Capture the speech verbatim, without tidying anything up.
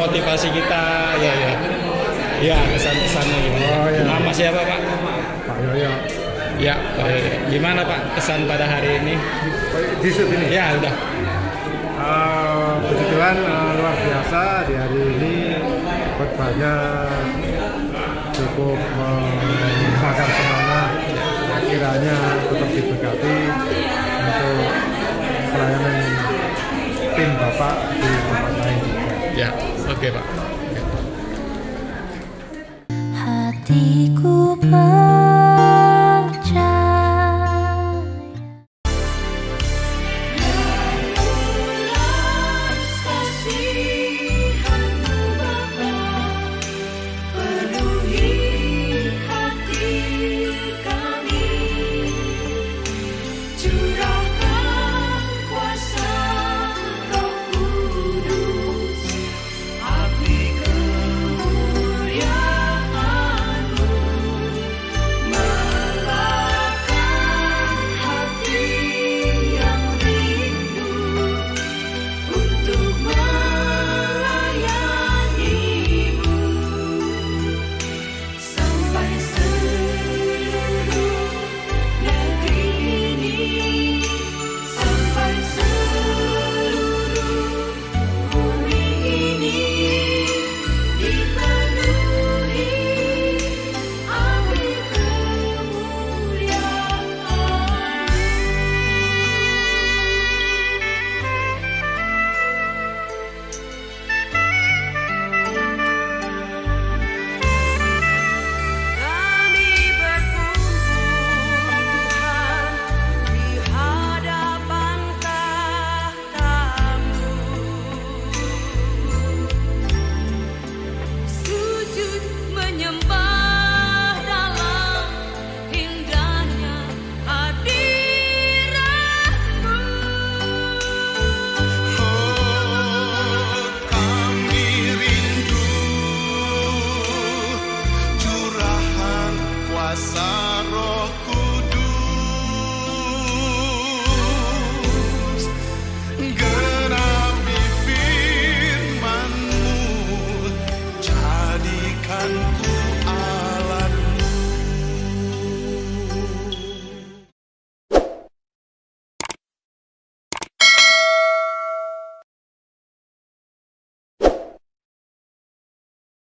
memotivasi kita, ya ya. Ya, kesan-kesannya gitu. Oh, ya. Nama siapa Pak? Pak Yoyo. Ya, Pak Yoyo. Gimana Pak kesan pada hari ini? Di sini. Ya, udah. Uh, puji Tuhan uh, luar biasa di hari ini khotbahnya cukup membakar semangat, kiranya tetap diberkati untuk pelayanan tim Bapak di tempat lain. Ya, oke Pak.